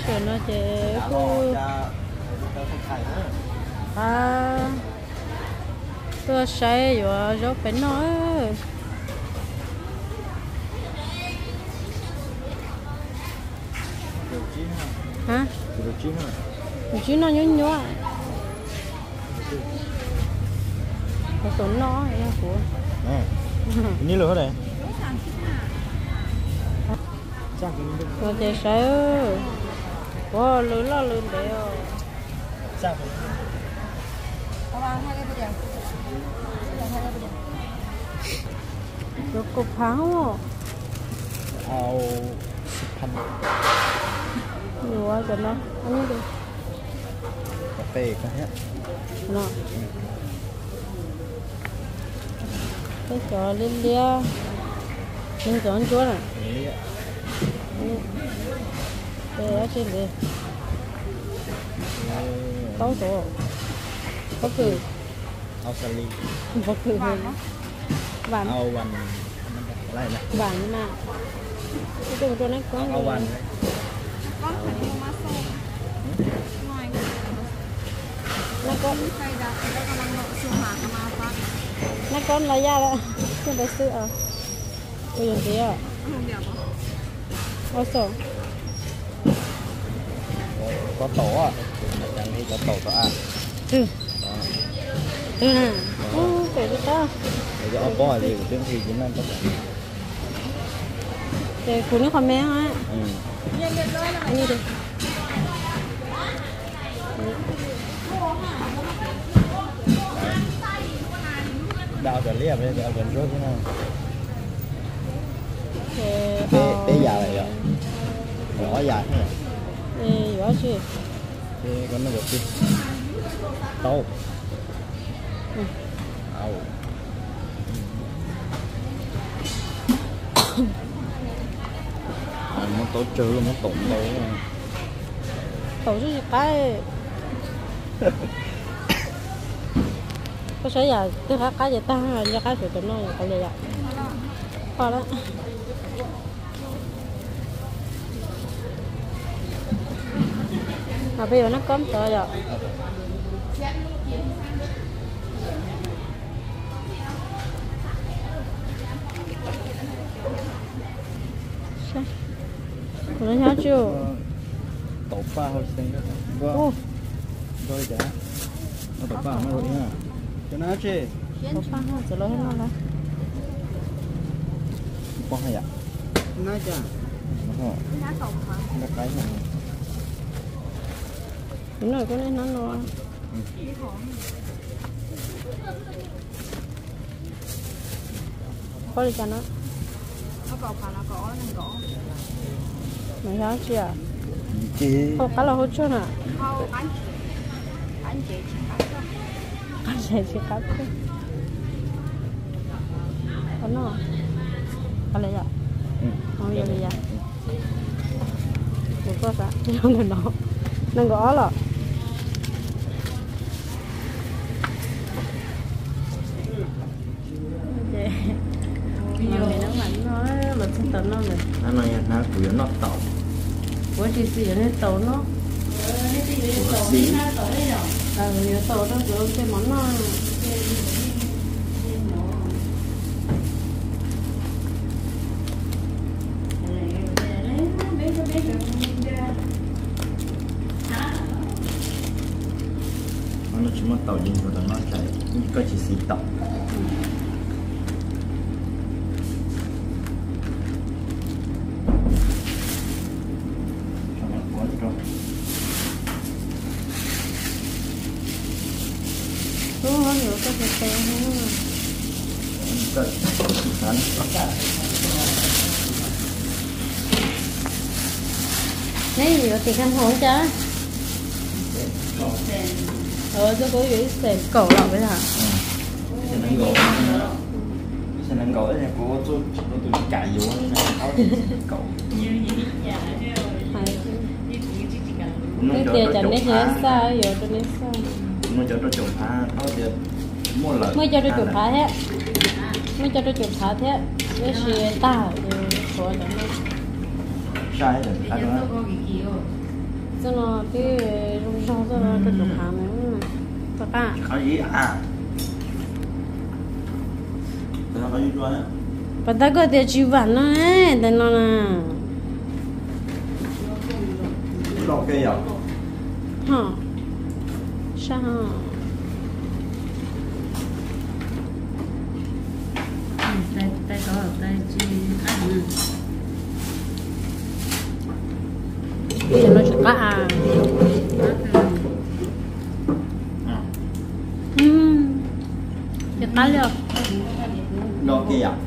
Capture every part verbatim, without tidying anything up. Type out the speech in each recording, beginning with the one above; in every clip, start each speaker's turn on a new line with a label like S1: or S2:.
S1: rồi nó chế cô à tôi say rồi rồi phải nói hả chứ nó nhớ nhớ một tuần nó ấy của
S2: như lửa này
S1: rồi chạy say wow lửa lo lửa đấy
S2: sao
S1: rồi cục pháo
S2: aoพัน
S1: nhiều quá cho nó ăn đi
S2: cà phê có hết
S1: nó cái trò lên lia nhưng chọn chúa này đây ở trên đây tấu tổ có cử
S2: ao sali
S1: có cử hơn vàng
S2: ao vằn lại này
S1: vàng như nào cái đồ cho nó có
S2: ao vằn
S3: con phải mua má xô ngoài
S1: nó có
S3: cây đã cái con đang nộp siêu hạt mà phát
S1: nó con là da đó cái đấy sữa à bây giờ thế à
S3: không đẹp không
S1: có sổ
S2: có tổ à chẳng đi có tổ tổ à
S1: ừ ừ nè ô cái đó ta
S2: bây giờ có gì của tiếng thì chính là có thể
S1: cái cuốn nó còn mé á
S2: ừ
S1: như đây
S2: đào trở liệp đây đào gần rốt thế nào
S1: cái
S2: bé bé già này rồi nhỏ già thế này
S1: ê rõ chứ
S2: thì con nó được chứ tàu ao nó tổ trừ luôn nó tụng đâu
S1: tổ chức cái có sẽ giờ tôi khác cái gì ta ra cái phải tụi nó còn gì vậy to đó mà bây giờ nó cấm to rồi nó nhớ chưa
S2: tổ pha hồi sinh đó
S1: ô
S2: rồi chả nó tổ pha nó rồi nha cho nó chứ
S1: tổ pha nó sẽ lấy hết nó ra
S2: con hay ạ nó chả nó
S3: lá cổng hả
S2: nó cái này
S1: đúng rồi có nên nó nó có đi cho nó
S3: nó cột hả nó cỏ nó cỏ
S1: mày nhớ chưa
S2: chị
S1: không cá là hốt chưa nè
S3: không anh anh chị chỉ cắt thôi
S1: anh sẽ chỉ cắt thôi có nó có lấy à không giờ đi à một có啥这样的nó nó gõ了mà mày nó mạnh nói là không tao nó này
S2: anh này nó của nó tàu
S1: của chị xì nó tàu nó
S2: xí
S1: à nhiều tàu đó rồi cái món nó
S2: nó chỉ mất tàu nhìn của nó chạy có chỉ xí tàu
S1: đúng không nhiều cái cái cái này nhiều thì khăn hồn chứ ờ cho cô ấy sẽ cổ lọ với hả
S2: sẽ nâng gỗ sẽ nâng gỗ này cô tôi tôi chạy vô nó cậu
S1: cái kia chẳng biết nhớ sao giờ tôi biết sao
S2: nó cho tôi trồng phá nó thì mua lợi
S1: mới cho tôi chụp phá thế mới cho tôi chụp phá thế với sự tao thì của nó
S2: sai rồi sai rồi
S1: cho nó cái rung rong cho nó cái đồ hàng nữa tất cả
S2: Có gì à? Tao nó có gì rồi á?
S1: và ta có thể chịu vặt nó ấy để nó nè
S2: Lo kê à?
S1: hả sao
S4: tay tay có tay chi ăn nữa
S1: cho nó chụp cả ừm chụp cả luôn
S2: Lo kê à?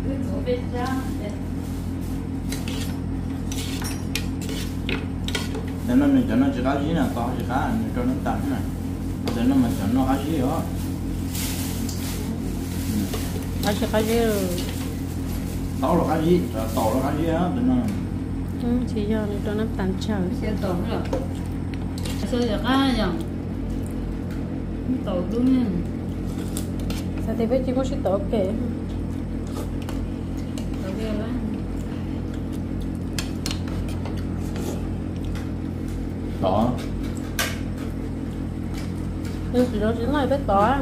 S2: Để nó cho nó chỉ có gì nè, to chỉ có cho nó tắn nè. Để nó mà cho nó có gì đó.
S1: nó chụp cái gì
S2: To là cái gì, to là cái gì á, để nó
S1: ừ chỉ cho nó cho nó tàn trở
S4: xe tổ rồi xe giờ cái gì tổ đúng nha
S1: sao thì biết chỉ có sự tốt kể
S4: tổ kia đó
S2: to.
S1: nhưng chỉ nó chỉ nói biết có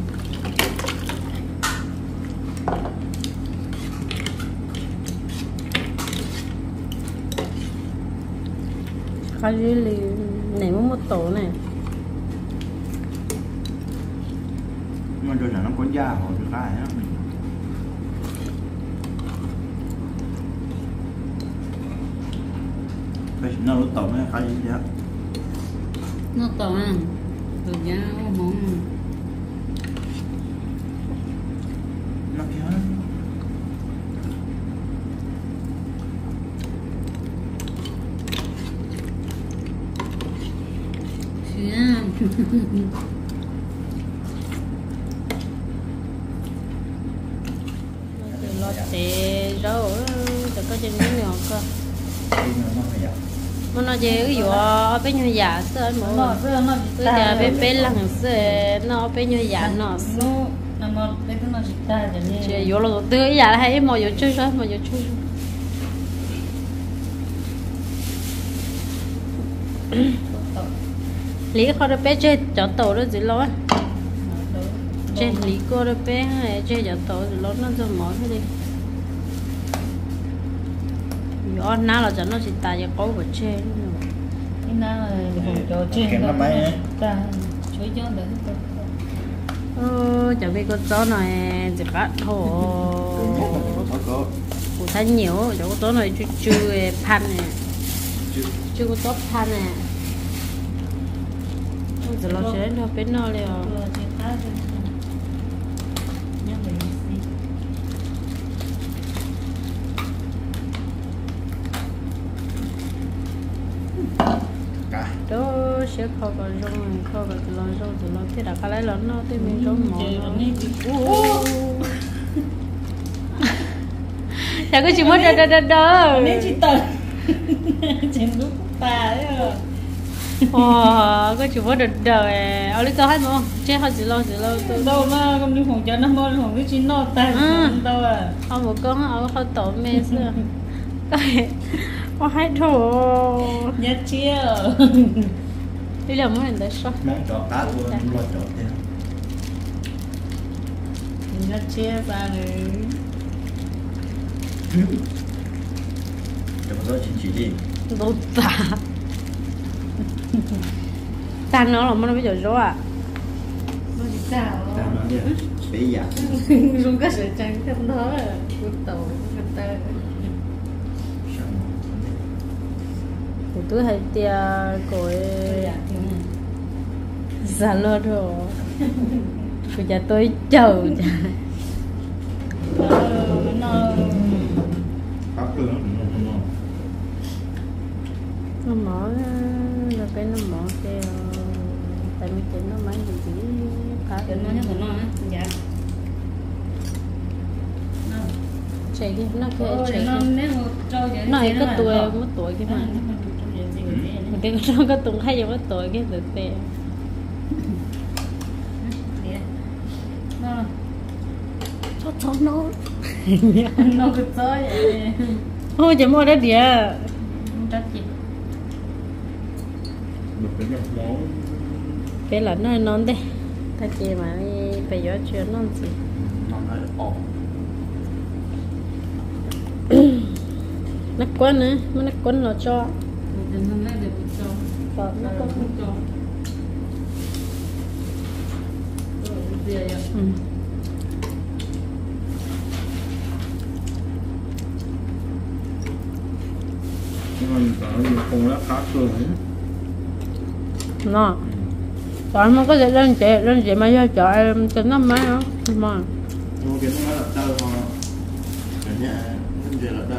S1: cái gì thì này muốn một tổ này
S2: Nhưng mà cho nó có da hoặc cái cái á. Cái nó lúc tổng cái cái gì vậy?
S4: nó tổ à rồi giá món
S2: Nó kéo nó.
S4: xíu
S1: thì lo tệ rau để có trên miếng nhỏ cơ
S2: Cái nó phải vậy.
S1: mà nó dễ cái vụ ở bên nhà già sơ
S4: nó
S1: mà
S4: rất nó
S1: tôi giờ bên bên lăng sơ nó bên nhà già nó
S4: nó nó mà đây nó chỉ ta để
S1: chỉ
S4: nghe
S1: vụ là tôi cái già hay mà vụ chơi sao mà vụ chơi lý khó được bé chơi chó tổ đó gì lo á chơi lý cô được bé hay chơi chó tổ gì lo nó cho mỏi thế đi gió nào là cho nó chỉ tài cho cố của chơi
S4: cái nào là hồng cho trên đó ta chơi cho đỡ
S1: ờ chẳng biết con chó này chỉ cắt thổ
S2: Có có.
S1: cụ thấy nhiều chỗ con chó này chưa chưa pan này chưa có chó pan này giờ lo chơi nó bên nó liền
S2: Cả.
S1: đó sẽ không còn rong này không còn lo rong từ lo thế là cái lấy lớn nó tới mình rong mỏ chả có chỉ mất đờ đờ đờ đờ
S4: nên chỉ tận trên lúc ta đấy rồi
S1: wow có chỉ mất đờ đờ ở đây có hay không chơi hơi gì lo gì lo tôi
S4: đâu mà công ty phòng cho nó mua phòng cái chín nọ ta đâu à
S1: không một con ở hơi tổ mê xưa cái có hai thổ
S4: nhất chiêu
S1: đi làm mấy lần đấy sao
S2: Món trọ cá của nó lo trọ thế.
S4: nhất chiêu ra rồi
S2: Chẳng có chuyện chỉ gì.
S1: đồ tả tan nó là nó bây giờ rõ à
S4: nó đi sao
S2: Ta nói đi. Bé già.
S4: dùng cái sợi trắng thêm đó là của tàu của ta
S2: Sao mà.
S1: của tôi hay tia của già lơ rồi của nhà tôi chờ
S4: nó
S2: Có cửa nó cũng ngon.
S1: nó mở là cái nó mở cái tại vì chuyện nó máy gì chỉ cả
S4: đến nó nhất của nó dạ
S1: chạy đi nó cái
S4: Ôi,
S1: chạy
S4: nó
S1: đi
S4: nếu mà trâu vậy
S1: nó
S4: thì
S1: cái
S4: là
S1: tuổi
S4: bỏ.
S1: mất tuổi cái
S4: À,
S1: mà
S4: nó không trâu vậy thì vậy thì
S1: cái con có tuổi hay giống cái tuổi cái tự tè
S4: vậy. Nó
S1: cho cho nó
S4: nó cứ tới vậy
S1: thôi chỉ mua đấy đĩa
S4: không trách gì
S2: được cái nhập món
S1: cái là nó non đấy ta kia mà phải gió chưa non gì
S2: nó nói ổn
S1: nát quấn nữa mà nát quấn nó cho
S4: Đừng nên lấy được cho.
S1: Vợ nó có
S4: Không cho. Rồi, bây giờ
S1: ừ.
S2: nhưng mà mình không lá khác rồi
S1: nó còn mà có thể lên chị lên chị mà cho chợ em cho nó mấy đó mà
S2: nhưng cái nó là tao họ cái nhà cái gì là đó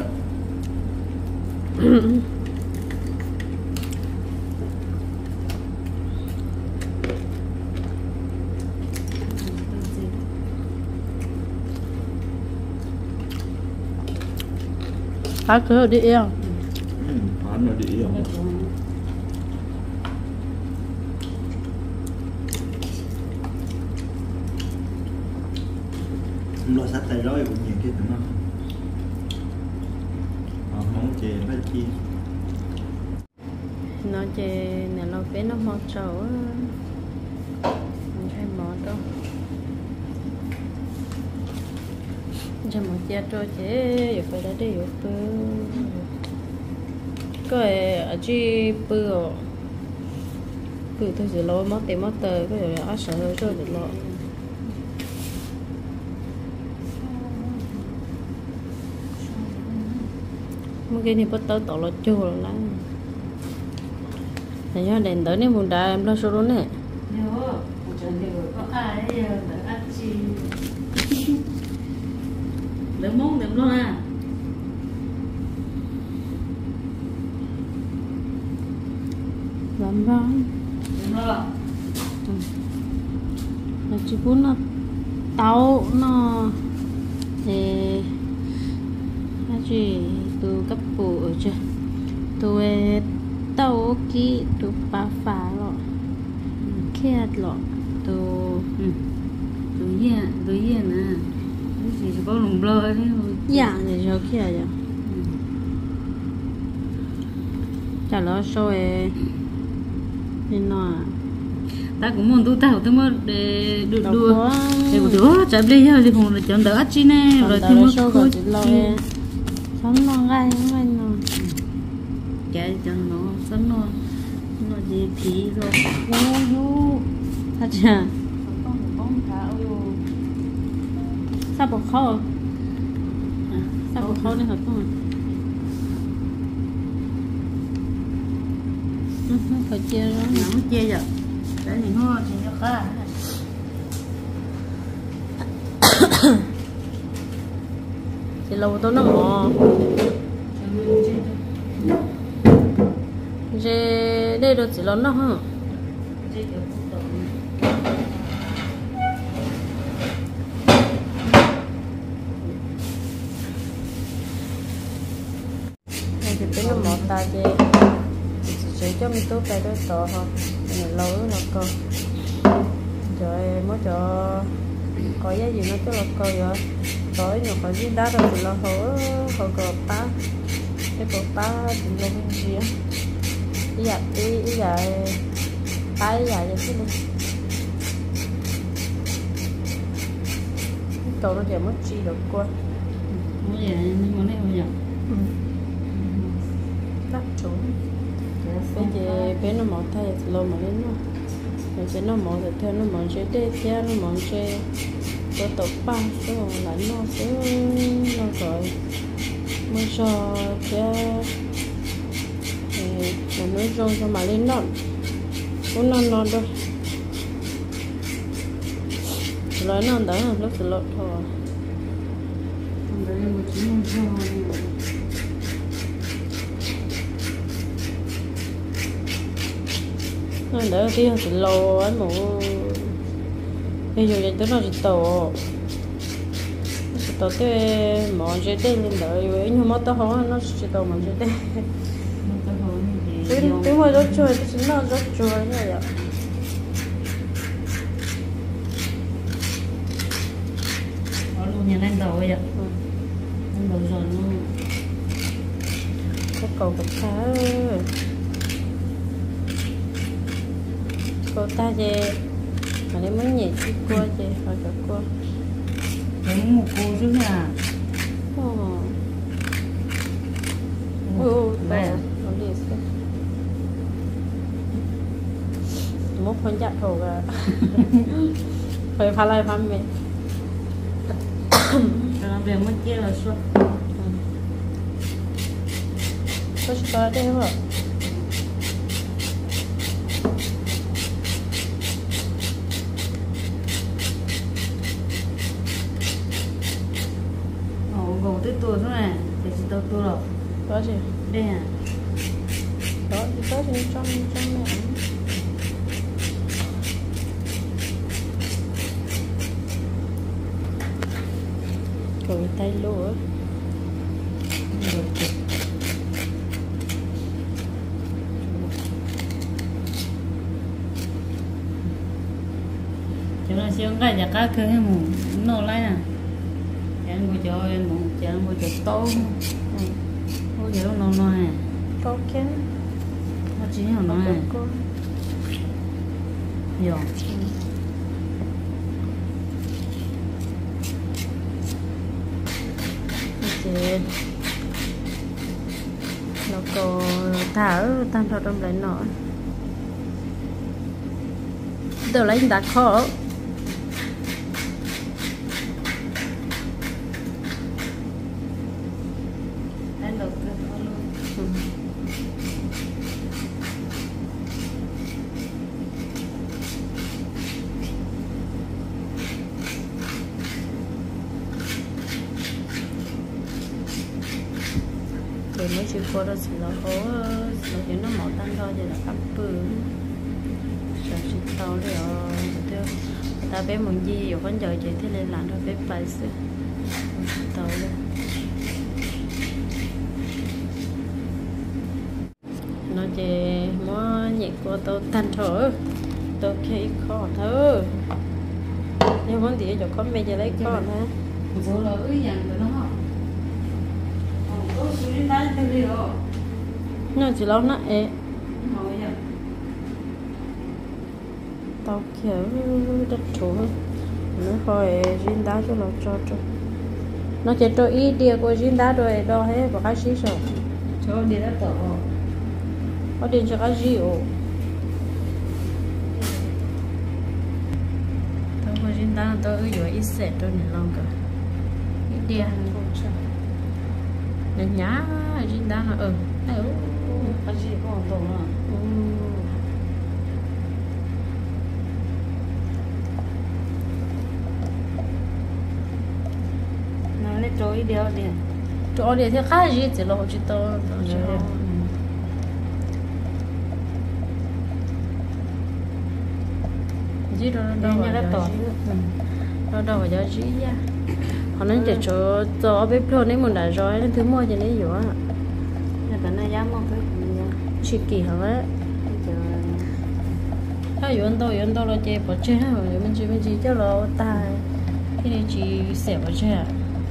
S1: phá cửa đi yêu
S2: phán là đi yêu lo sắt tay rối cũng nhiều cái tụi nó họ món chè bát chi
S1: nó chè nè nó bé nó mò trâu á mình hay mò đâu cho một chia trôi chế rồi phải đã đi rồi bự cái ở chi bự rồi bự thôi chỉ lo mất tiền mất tờ cái rồi ở sợ rồi rồi được lo một cái này bắt đầu tổ lo chua rồi lá này nhá đèn tới nên vùng đá em lo số đó nè
S4: nhớ, một trận thì có ai đỡ ăn chi. Đỡ món đỡ lo à.
S1: làm rong
S4: Đỡ lo.
S1: là chỉ muốn nó tàu nó thì cái gì từ cấp phụ ở chưa từ tàu kỹ từ ba phá rồi khét rồi từ
S4: Tự nhiên, tự nhiên nè. Cái gì có lồng blơ đấy.
S1: dạng thì cho khét vậy chả lo rồi nên nó
S4: Ta cũng muốn tu tao tôi mới để được
S1: đâu
S4: đua.
S1: có
S4: Để một đứa chả đi giờ thì phòng là chọn đỡ chi nè
S1: còn
S4: rồi
S1: tao
S4: thì
S1: nó
S4: mới
S1: sâu
S4: khôi.
S1: còn chỉ lo về sống nó gai nó gai nó
S4: Cái cho nó sống nó nó gì phí rồi.
S1: Ú ú thật chả
S4: Con con tháo vô.
S1: sao bọc khâu à, sao bọc khâu này hợp không ừ, không phải chia đó
S4: Nó chia rồi. Đấy thì nó thì nó khá.
S1: thì lâu tôi nó mò dê đây được chỉ lớn đó hả đây thì tính là một ta dê chỉ chỉ cho mình tốt cái đối tổ thôi mình lâu nó cơ rồi mới cho có giá gì nó cho là cơ rồi tối nó có gì đá rồi thì là hổ hổ cờ bá cái cờ bá thì là cái gì á ý dạ ý ý dạ bá ý dạ vậy chứ luôn cậu nó giờ mất chi được qua
S4: Bây giờ nhưng mà này bây giờ.
S1: đắt chỗ bây giờ bé nó mỏ thay thì lâu mà đến nó rồi sẽ nó mỏ thì theo nó mỏ chơi đê theo nó mỏ chơi có tổ ba số là nó sẽ nó rồi mới cho cái mà nó rong cho mà lên non cũng non non đâu nói non đó là lúc lọt thôi
S4: Còn đấy là một chút non thôi.
S1: nó đỡ tí thì lâu ấy mà bây giờ thì tới nó chỉ tổ chỉ tổ tới mỏ chơi tới lên đợi vậy nhưng mà tao hỏi nó chỉ tổ mà chơi tới
S4: Nó có hồn thì
S1: tiếng tiếng hồi rất chơi thì nó rất chơi như vậy
S4: có luôn nhà lên đầu vậy. Lên đầu rồi luôn.
S1: cái cầu cũng khá cô ta về mà nếu muốn nhảy chiếc cua về hoặc là cua
S4: Đúng một cô chứ à.
S1: ồ ồ
S4: Mẹ.
S1: nó đi xem một con chặt thổ à phải phá lại phá mẹ
S4: Làm việc mất chia là suốt.
S1: có cho đây không ạ
S4: Ồ, gồm tới tuổi thôi này. Thì chỉ tao tuổi rồi.
S1: có gì
S4: Đây à.
S1: đó thì có gì trong trong mẹ cởi tay lúa
S4: Cho nó xem cái nhà cá cứ hay mù nó lấy nè. Chán mua cho em mù, chán mua cho tôm. Ôi giờ nó nó nè.
S1: có cái
S4: Nó chỉ là nó nè.
S1: cô
S4: Dạ.
S1: chị nó có thả tan thọ trong lấy nó từ lấy đặt khó
S4: Đánh được cái đó luôn.
S1: thì mới chịu cô đó chỉ là có nó chỉ nó màu tan thôi thì là cắm bự rồi chỉ tao đấy ở tiêu ta bé muốn gì ở con giờ chị thế nên làm thôi bé phải sự tao đấy nó chỉ muốn nhẹ của tao tan thở tao khi khó thở nhưng vấn đề cho con bây giờ lấy con hả
S4: Bố là ư dặn của nó. Ồ, có sự đi tay theo đi rồi.
S1: nó chỉ lâu nãy ế
S4: Ngồi vậy.
S1: tao kiểu đất chủ nó hỏi riêng đá cho nó cho cho nó chỉ cho ý địa của riêng đá rồi đó hết và cái gì rồi
S4: Cho đi đã tổ.
S1: có điện cho cái gì ồ tao có riêng đá tao ư dụ ít sệt cho nên lòng cả ý địa nên nhá riêng đá nó ừ ừ
S4: Cái gì có tổ nữa. Nó lấy trôi đeo đi.
S1: chỗ địa thì khác gì chỉ là họ chỉ tao gì đó đâu mà đâu đâu mà giờ gì ya họ nói chỉ cho cho bếp thôi nếu mình đã rồi nên thứ mua cho nên dữ á
S4: Là cái này dám không cái gì.
S1: chỉ kỳ hả đấyถ้าอยู่อันโตอยู่อันโตเราเจ็บปวดเจ้าอยู่มันจีมันจีเจ้าเราตายที่นี่จีเสียปวดเจ้า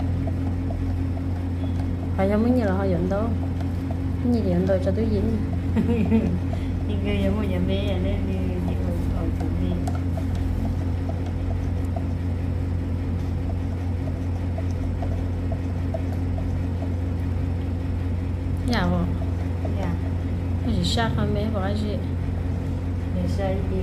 S1: họยังไม่nhiều là họอยู่อันโตนี่อยู่อันโตจะตู้ยิน
S4: Nhưng người giống như bé à nên đi đi ở chỗ đi.
S1: nhà họ
S4: Dạ.
S1: nó chỉ sát hơn mấy cái gì
S4: Để sai đi.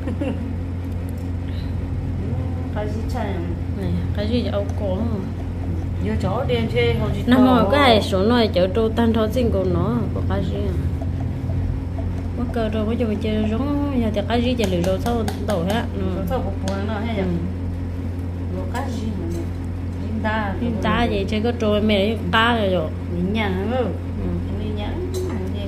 S4: Cái gì chạy.
S1: này cái gì âu cổ
S4: Vô chỗ đen thuê không chỉ
S1: nó mà cái số này chợ trâu tan thọ xin của nó có cái gì mất cơ rồi bây giờ mình chơi giống nhà thì cái gì chơi lười rồi sau đầu hết
S4: Sao bộ buồn nó hay vậy? Bộ cái gì mà nè. Chúng ta
S1: chúng ta vậy chơi có trôi mẹ cá rồi rồi
S4: nhìn nhận hả không? Đi nhắn đi.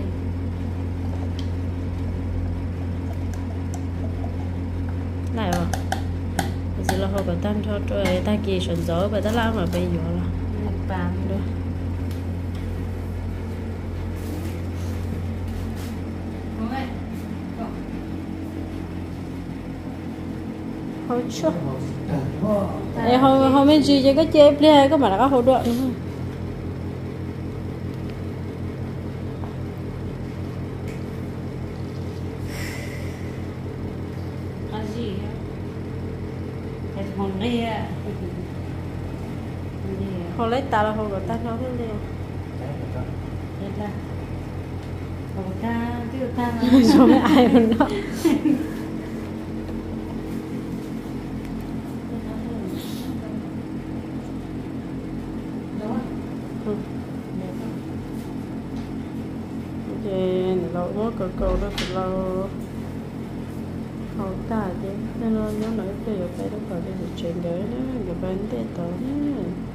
S1: lại rồi giờ là họ có tan thọ rồi ta kỳ sườn gió và ta làm mà bây giờ là
S4: Bàn
S1: được hồi chưa Ê, hôm hôm bên gì chơi cái chơi play hay có mà là các hỗ trợ nữa
S4: hòn đi à
S1: họ lấy ta là họ gọi ta nói thế này
S4: đây là còn ta chứ ta
S1: rồi ai mình đó thì lâu quá cỡ cầu đó thì lâu họ ta chứ nên nó nhớ nói cái điều phải đâu phải cái chuyện đấy đó cái vấn đề đó